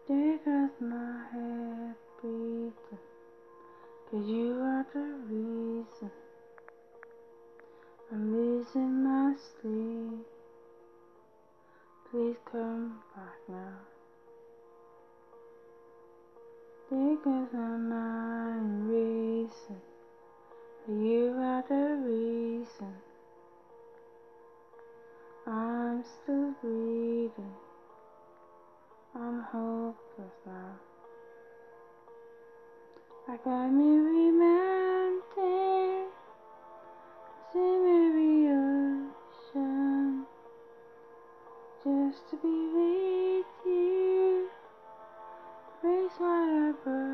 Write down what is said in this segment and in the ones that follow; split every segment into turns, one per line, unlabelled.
There goes my head beating, 'cause you are the reason I'm losing my sleep. Please come back now. There goes my mind racing, you are the reason I'm still breathing. I'm hopeless now. I climb every mountain, swim every ocean, just to be with you. Race what I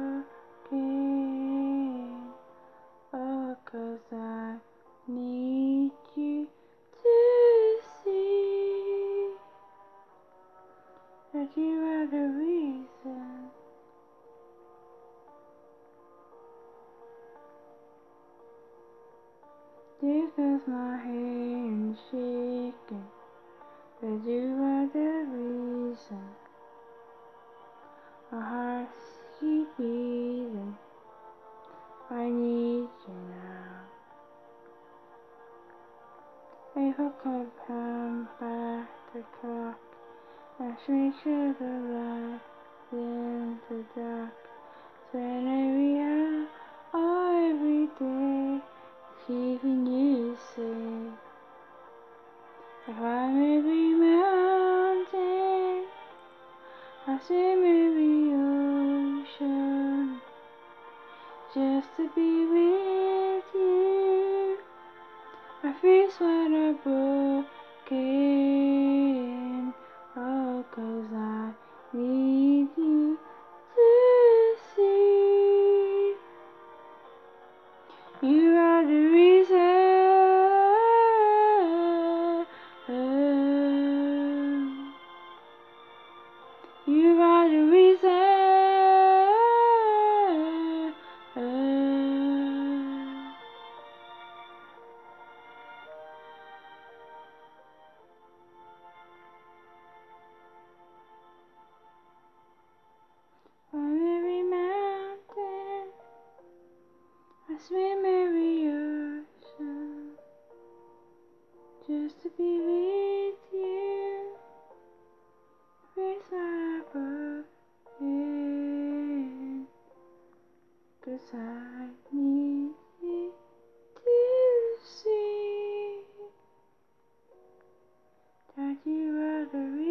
broken, oh, 'cause I need you to see that you are the reason. There goes my hand shaking, but you are the reason. My heart's keep beating, I need you now. If I could come back the clock and swing to the light, then the dark, then every hour, oh, every day, keeping you safe. I climb every mountain, I swim every ocean, just to be with you. My face when I'm broken, oh, 'cause I need you to see you are the reason. You are the reason. On every mountain, I swim every ocean, just to be with you. Face my broken, 'cause I need you to see that you are the reason.